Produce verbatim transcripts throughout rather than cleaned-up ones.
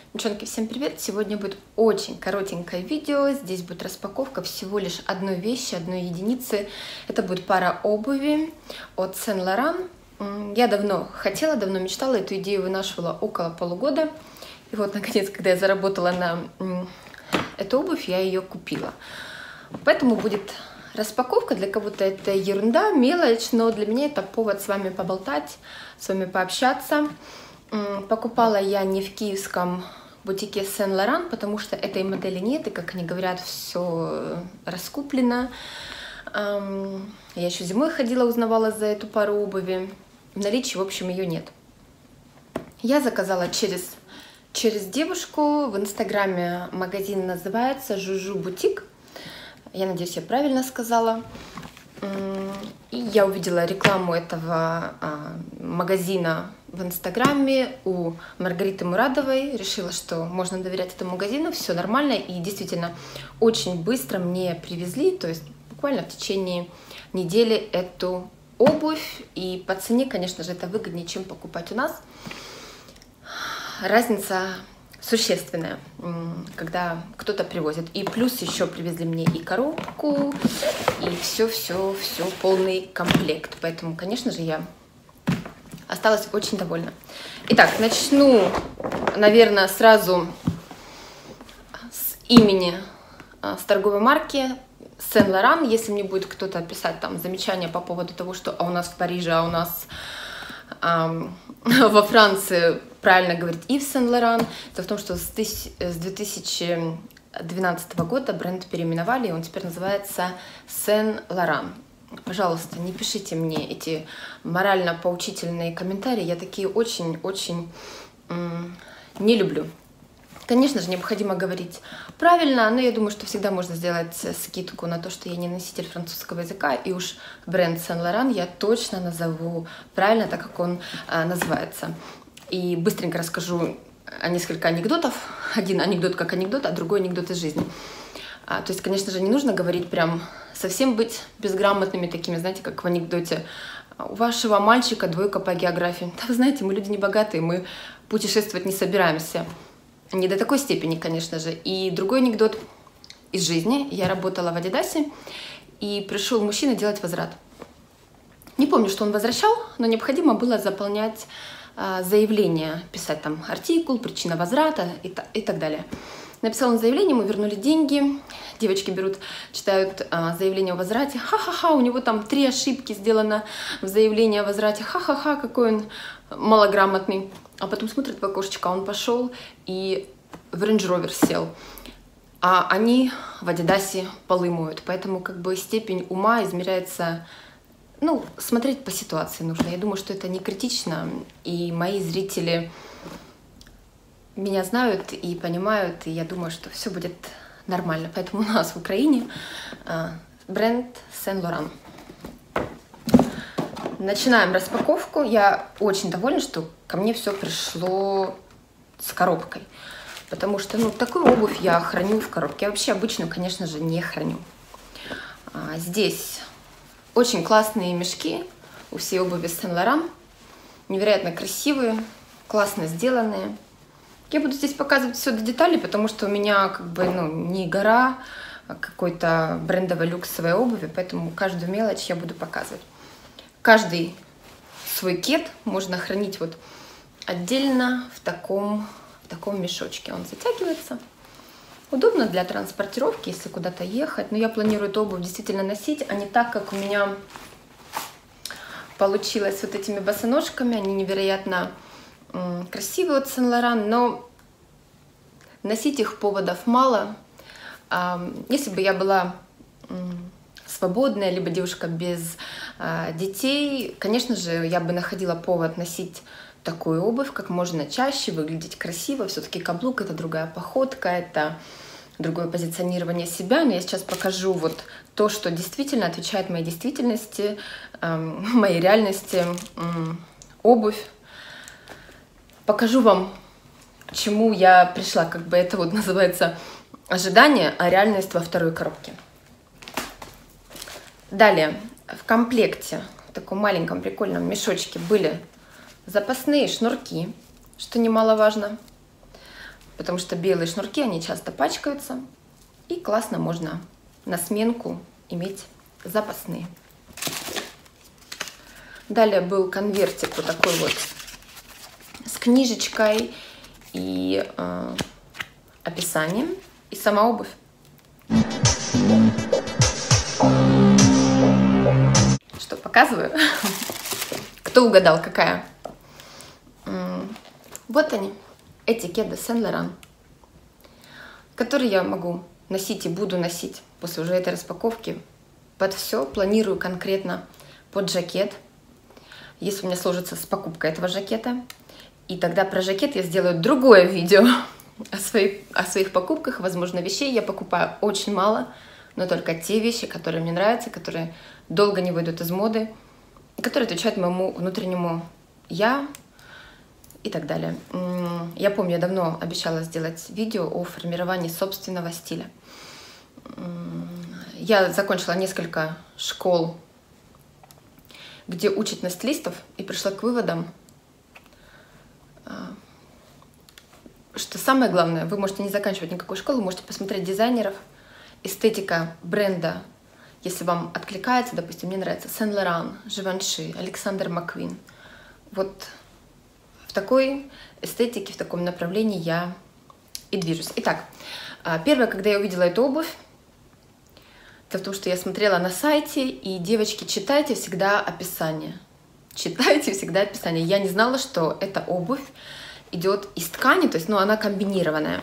Девчонки, всем привет! Сегодня будет очень коротенькое видео. Здесь будет распаковка всего лишь одной вещи, одной единицы. Это будет пара обуви от Saint Laurent. Я давно хотела, давно мечтала, эту идею вынашивала около полугода. И вот, наконец, когда я заработала на эту обувь, я ее купила. Поэтому будет распаковка. Для кого-то это ерунда, мелочь, но для меня это повод с вами поболтать, с вами пообщаться. Покупала я не в киевском бутике Saint Laurent, потому что этой модели нет, и, как они говорят, все раскуплено. Я еще зимой ходила, узнавала за эту пару обуви. В наличии, в общем, ее нет. Я заказала через, через девушку. В инстаграме магазин называется Жужу Бутик. Я надеюсь, я правильно сказала. И я увидела рекламу этого а, магазина в инстаграме у Маргариты Мурадовой. Решила, что можно доверять этому магазину, все нормально. И действительно, очень быстро мне привезли, то есть буквально в течение недели, эту обувь. И по цене, конечно же, это выгоднее, чем покупать у нас. Разница существенная, когда кто-то привозит. И плюс еще привезли мне и коробку, и все-все-все, полный комплект. Поэтому, конечно же, я осталась очень довольна. Итак, начну, наверное, сразу с имени, с торговой марки Saint Laurent. Если мне будет кто-то писать там замечания по поводу того, что а у нас в Париже, а у нас эм, во Франции правильно говорить Yves Saint Laurent. Дело в том, что с две тысячи двенадцатого года бренд переименовали, и он теперь называется Saint Laurent. Пожалуйста, не пишите мне эти морально-поучительные комментарии, я такие очень-очень не люблю. Конечно же, необходимо говорить правильно, но я думаю, что всегда можно сделать скидку на то, что я не носитель французского языка, и уж бренд Saint Laurent я точно назову правильно, так как он а, называется. И быстренько расскажу несколько анекдотов. Один анекдот как анекдот, а другой анекдот из жизни. А, то есть, конечно же, не нужно говорить прям совсем быть безграмотными такими, знаете, как в анекдоте. У вашего мальчика двойка по географии. Да вы знаете, мы люди не богатые, мы путешествовать не собираемся. Не до такой степени, конечно же. И другой анекдот из жизни. Я работала в Адидасе, и пришел мужчина делать возврат. Не помню, что он возвращал, но необходимо было заполнять а, заявление, писать там артикул, причина возврата и, и так далее. Написал он заявление, ему вернули деньги. Девочки берут, читают а, заявление о возврате. Ха-ха-ха, у него там три ошибки сделано в заявлении о возврате. Ха-ха-ха, какой он малограмотный. А потом смотрит в окошечко, он пошел и в Range Rover сел. А они в Адидасе полы моют. Поэтому как бы степень ума измеряется, ну, смотреть по ситуации нужно. Я думаю, что это не критично. И мои зрители меня знают и понимают. И я думаю, что все будет нормально. Поэтому у нас в Украине бренд Saint Laurent. Начинаем распаковку. Я очень довольна, что ко мне все пришло с коробкой. Потому что, ну, такую обувь я храню в коробке. Я вообще обычно, конечно же, не храню. А, здесь очень классные мешки у всей обуви Saint Laurent. Невероятно красивые, классно сделанные. Я буду здесь показывать все до деталей, потому что у меня как бы, ну, не гора какой-то брендовой люксовой обуви, поэтому каждую мелочь я буду показывать. Каждый свой кет можно хранить вот отдельно в таком, в таком мешочке. Он затягивается. Удобно для транспортировки, если куда-то ехать. Но я планирую эту обувь действительно носить, а не так, как у меня получилось с вот этими босоножками. Они невероятно м, красивые от Saint Laurent, но носить их поводов мало. А, если бы я была м, свободная, либо девушка без а, детей, конечно же, я бы находила повод носить такую обувь как можно чаще, выглядеть красиво. Все-таки каблук — это другая походка, это другое позиционирование себя. Но я сейчас покажу вот то, что действительно отвечает моей действительности, э, моей реальности, э, обувь. Покажу вам, к чему я пришла, как бы это вот называется ожидание, а реальность во второй коробке. Далее, в комплекте, в таком маленьком прикольном мешочке были запасные шнурки, что немаловажно. потому что белые шнурки, они часто пачкаются, и классно можно на сменку иметь запасные. Далее был конвертик вот такой вот с книжечкой и э, описанием, и сама обувь. Что, показываю? Кто угадал, какая? Вот они, эти кеды Сен-Лоран, которые я могу носить и буду носить после уже этой распаковки под все. Планирую конкретно под жакет, если у меня сложится с покупкой этого жакета. И тогда про жакет я сделаю другое видео о своих, о своих покупках. Возможно, вещей я покупаю очень мало, но только те вещи, которые мне нравятся, которые долго не выйдут из моды, которые отвечают моему внутреннему «я» и так далее. Я помню, я давно обещала сделать видео о формировании собственного стиля. Я закончила несколько школ, где учат на стилистов, и пришла к выводам, что самое главное, вы можете не заканчивать никакой школы, можете посмотреть дизайнеров, эстетика бренда, если вам откликается, допустим, мне нравится Сен-Лоран, Живанши, Александр Маквин. Вот в такой эстетике, в таком направлении я и движусь. Итак, первое, когда я увидела эту обувь, дело в том, что я смотрела на сайте, и, девочки, читайте всегда описание. Читайте всегда описание. Я не знала, что эта обувь идет из ткани, то есть, ну, она комбинированная.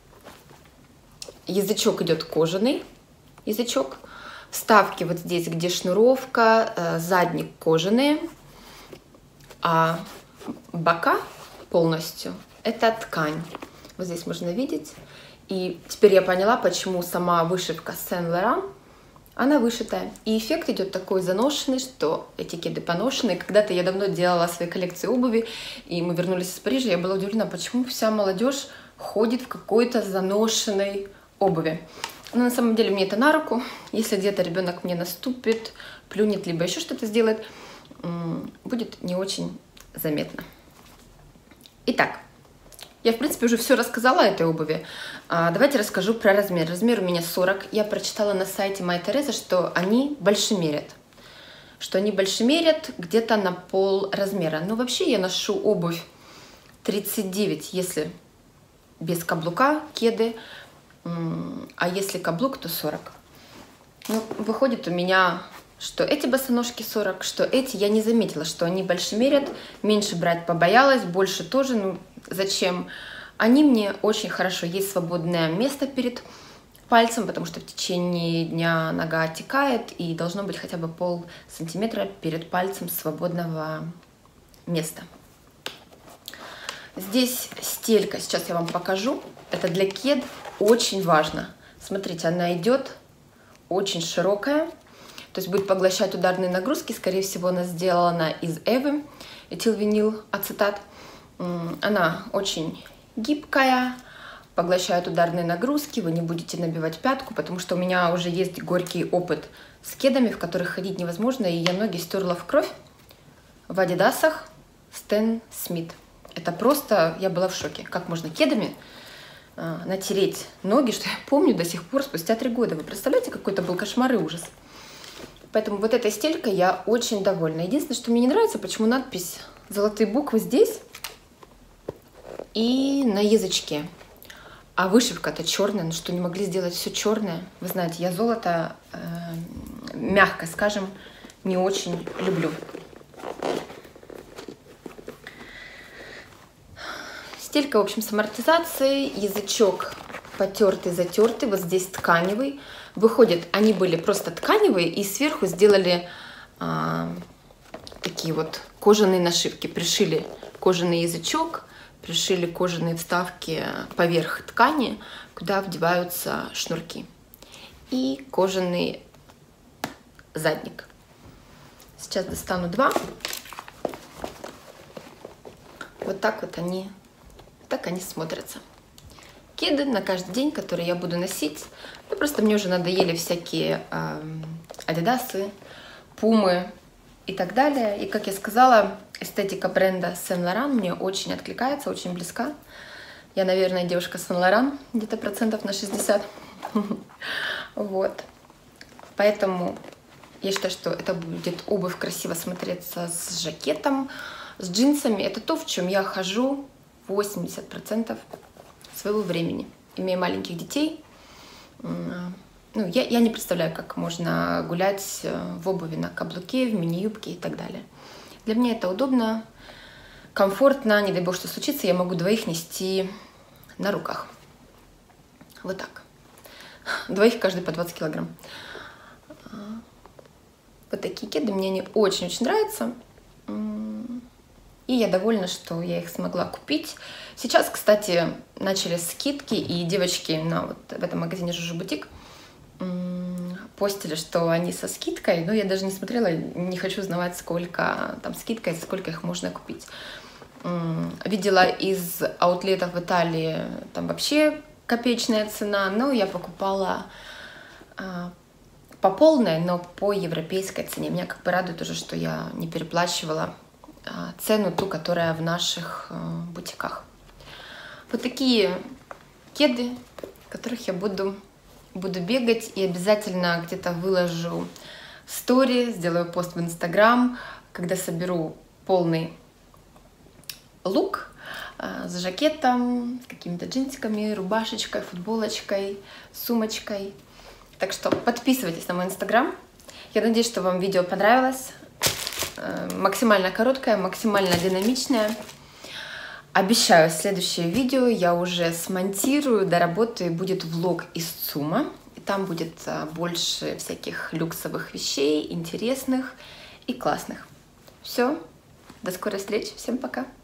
Язычок идет кожаный, язычок. Вставки вот здесь, где шнуровка, задник кожаные, а бока полностью это ткань. Вот здесь можно видеть. И теперь я поняла, почему сама вышивка Сен-Лоран, она вышитая. И эффект идет такой заношенный, что эти кеды поношенные. Когда-то я давно делала свои коллекции обуви, и мы вернулись из Парижа, я была удивлена, почему вся молодежь ходит в какой-то заношенной обуви. Но на самом деле мне это на руку. Если где-то ребенок мне наступит, плюнет, либо еще что-то сделает, будет не очень заметно. Итак, я, в принципе, уже все рассказала о этой обуви. А, давайте расскажу про размер. Размер у меня сорок. Я прочитала на сайте Майя Тереза, что они большемерят. Что они большемерят где-то на пол размера. Но вообще я ношу обувь тридцать девять, если без каблука, кеды. А если каблук, то сорок. Ну, выходит у меня, что эти босоножки сорок, что эти я не заметила, что они больше мерят. Меньше брать побоялась, больше тоже. Ну, зачем? Они мне очень хорошо. Есть свободное место перед пальцем, потому что в течение дня нога оттекает, и должно быть хотя бы пол сантиметра перед пальцем свободного места. Здесь стелька, сейчас я вам покажу. Это для кед очень важно. Смотрите, она идет очень широкая, то есть будет поглощать ударные нагрузки. Скорее всего, она сделана из эвы, этилвинил ацетат. Она очень гибкая, поглощает ударные нагрузки, вы не будете набивать пятку, потому что у меня уже есть горький опыт с кедами, в которых ходить невозможно, и я ноги стерла в кровь в адидасах Стэн Смит. Это просто, я была в шоке, как можно кедами э, натереть ноги, что я помню до сих пор, спустя три года. Вы представляете, какой это был кошмар и ужас. Поэтому вот этой стелькой я очень довольна. Единственное, что мне не нравится, почему надпись золотые буквы здесь и на язычке. А вышивка-то черная, ну что, не могли сделать все черное? Вы знаете, я золото, э, мягко скажем, не очень люблю. Стелька, в общем, с амортизацией, язычок потертый, затертый, вот здесь тканевый. Выходит, они были просто тканевые, и сверху сделали а, такие вот кожаные нашивки. Пришили кожаный язычок, пришили кожаные вставки поверх ткани, куда вдеваются шнурки. И кожаный задник. Сейчас достану два. Вот так вот они, так они смотрятся. Кеды на каждый день, которые я буду носить. Ну, просто мне уже надоели всякие э, адидасы, пумы и так далее. И, как я сказала, эстетика бренда Сен-Лоран мне очень откликается, очень близка. Я, наверное, девушка Сен-Лоран, где-то процентов на шестьдесят. Вот. Поэтому я считаю, что это будет обувь красиво смотреться с жакетом, с джинсами. Это то, в чем я хожу восемьдесят процентов своего времени. Имея маленьких детей, ну, я, я не представляю, как можно гулять в обуви на каблуке, в мини-юбке и так далее. Для меня это удобно, комфортно, не дай бог, что случится, я могу двоих нести на руках. Вот так. Двоих каждый по двадцать килограмм. Вот такие кеды мне они очень-очень нравятся. И я довольна, что я их смогла купить. Сейчас, кстати, начались скидки, и девочки на, вот, в этом магазине Жужу Бутик постили, что они со скидкой, но я даже не смотрела, не хочу узнавать, сколько там скидка и сколько их можно купить. Видела из аутлетов в Италии, там вообще копеечная цена, но я покупала а, по полной, но по европейской цене. Меня как бы радует уже, что я не переплачивала а, цену ту, которая в наших а, бутиках. Вот такие кеды, в которых я буду, буду бегать, и обязательно где-то выложу стори, сделаю пост в Инстаграм, когда соберу полный лук а, с жакетом, с какими-то джинсиками, рубашечкой, футболочкой, сумочкой. Так что подписывайтесь на мой Инстаграм. Я надеюсь, что вам видео понравилось. А, максимально короткое, максимально динамичное. Обещаю, следующее видео я уже смонтирую, доработаю, будет влог из ЦУМа. И там будет а, больше всяких люксовых вещей, интересных и классных. Все, до скорой встречи, всем пока!